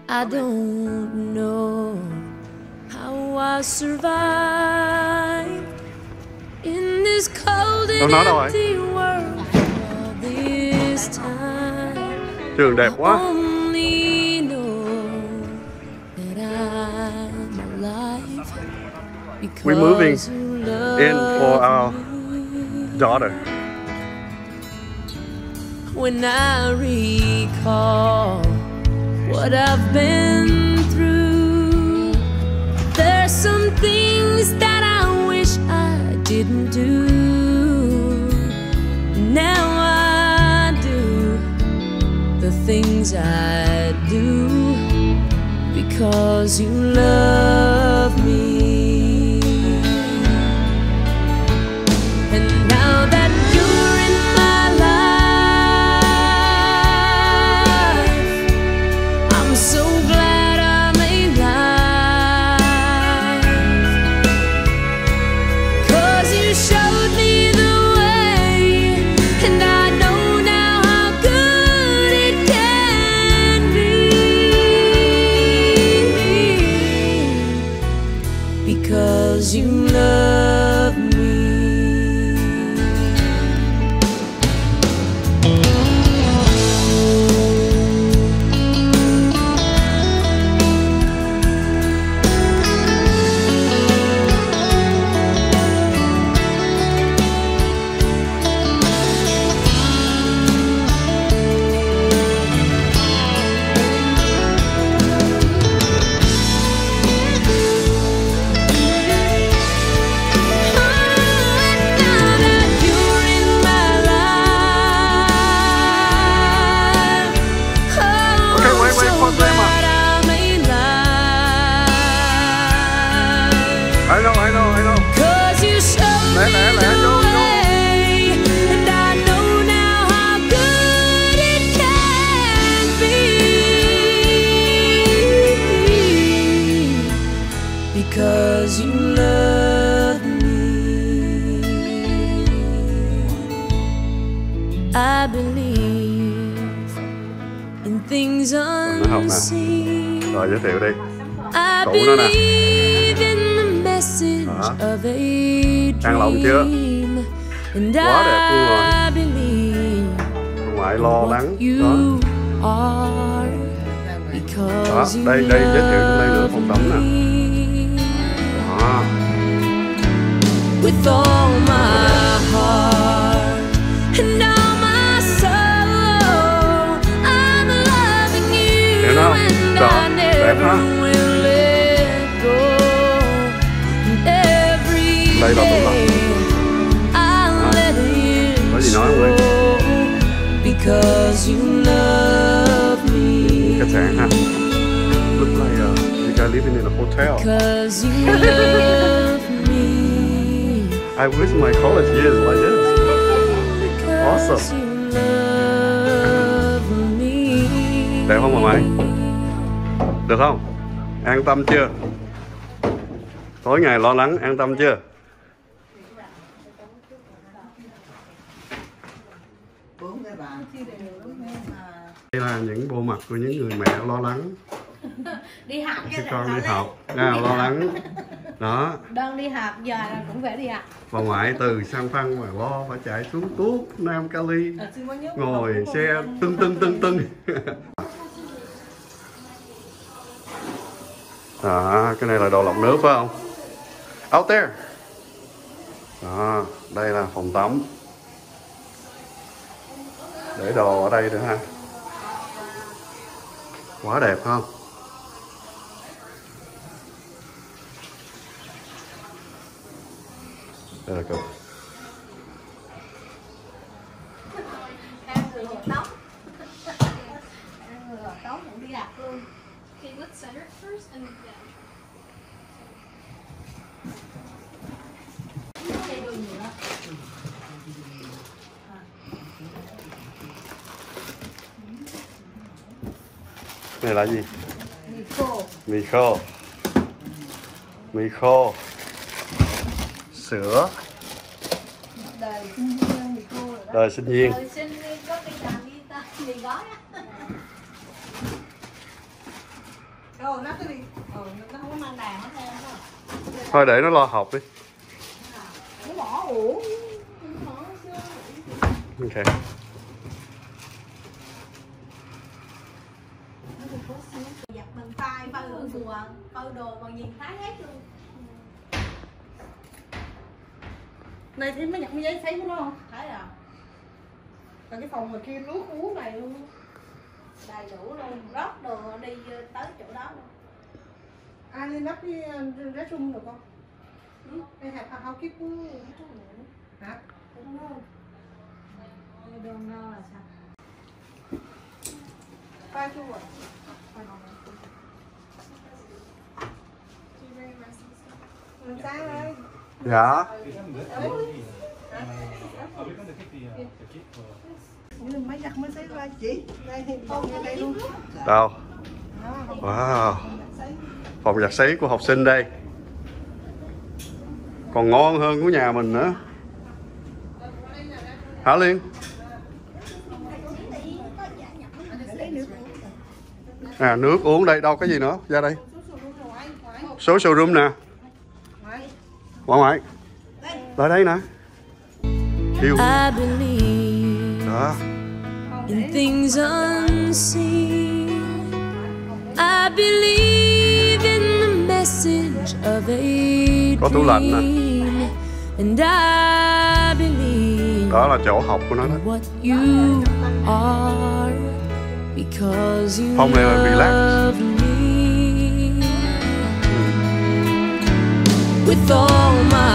I don't know how I survived in this cold and empty world all this time. Trường đẹp quá. Only know that I'm alive We're moving because you love in for our daughter. When I recall what I've been through, there's some things that I wish I didn't do. Now I do the things I do because you love me. And now that you're in my life, I'm so glad I'm alive, 'cause you showed me the way, and I know now how good it can be, because you love me. I know. 'Cause you showed me the way, and I know now how good it can be, because you love me. I believe in things unseen. Rồi giới thiệu đi. I Cụ nó nè. believe in the message of a Ăn lộn chưa? dream, and Quá đẹp luôn rồi. I believe Ngoại lo lắng. you are, Đó, because you đây giới thiệu trong đây nữa phòng tắm nè. Đó. with all my heart and all my soul, I'm loving you, Hiểu không? and Đó, I đẹp ha. never will let go. And every Đây là tủ lạnh. day I'll let it Có gì nói không Linh? show, because you love me, Khách sạn ha. Look like you guys living in a hotel. because you love me. I wish my college years like this. Awesome. You love me. Đẹp không mà mày? Được không? An tâm chưa? Tối ngày lo lắng, an tâm chưa? Đây là những bộ mặt của những người mẹ lo lắng Đi học khi con đi học, lo lắng. Đó. Đơn đi học giờ là cũng phải đi học. Bà ngoại từ San Phăng mà lo phải chạy xuống Tuốt, Nam Cali, ngồi xe tưng. Đó, cái này là đồ lọc nước phải không? Out there. Đó, đây là phòng tắm. Để đồ ở đây nữa ha. Quá đẹp không? Đây là cục. Ăn người hột tóc. Ăn người hột tóc cũng đi học luôn. Okay, let's center it first and then. Này là gì? Mì khô. Mì khô. Mì khô. Sữa. Đời sinh viên mì khô rồi đó. Đời sinh viên. Đời sinh viên có cái làm đi ta mì gói á. Nó cứ đi. Nó không có mang đàn nó theo đâu. Thôi để nó lo học đi. Nó bỏ uổng. Ok. Giặt bằng tay, phơi ở chùa, phơi đồ bằng nhìn thấy hết luôn. Này thì mới nhặt cái giấy thấy của nó không? Thấy à. Còn cái phòng mà kia nước uống này luôn. Đầy đủ luôn, rót đồ đi tới chỗ đó luôn. Ai lên nắp với rác sung được không? Đây hạt hao kiếp của hả? Không know. I don't know là sao? Pha chua à? Sáng ơi. Dạ. Mấy giặt mới xấy ra chị. Đây thì con như đây luôn. Đâu? Wow. Phòng giặt sấy của học sinh đây. Còn ngon hơn của nhà mình nữa. Hả Liên? À, nước uống đây, đâu cái gì nữa? Ra đây. Số showroom nè. Ngoại. Lại đây nè. Yêu. I believe Đó. in things unseen. I believe in the message of a Có tủ lạnh nè. dream. And I believe Đó là chỗ học của nó đó. what you are because you Phòng này là relax. love me with all my